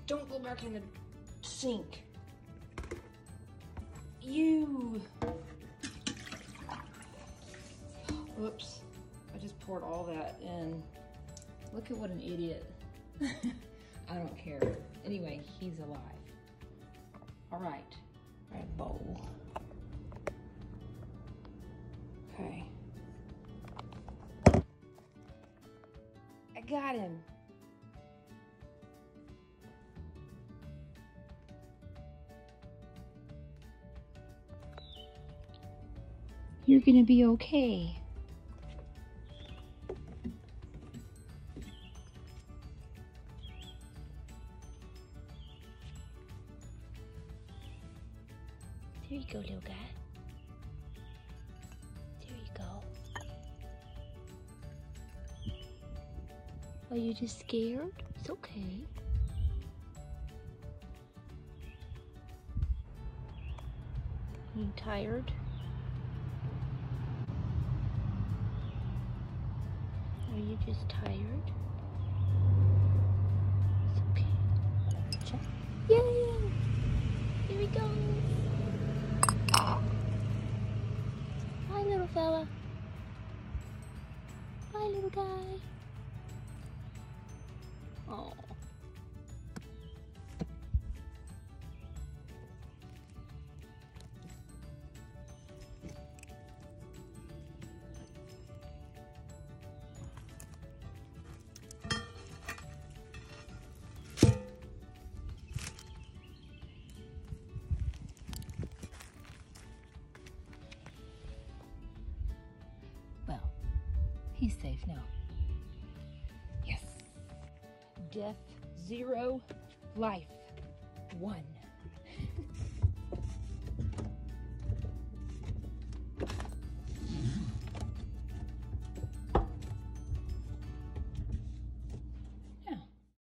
Don't go back in the sink. You. Oops. I just poured all that in. Look at what an idiot. I don't care. Anyway, he's alive. All right. All right, bowl. Okay. I got him. You're gonna be okay. There you go, little guy. There you go. Are you just scared? It's okay. Are you tired? Are you just tired? It's okay. Check. Yay! Here we go. Bye, little fella. Bye, little guy. Oh. Well, he's safe now. Yes. Death 0, life 1.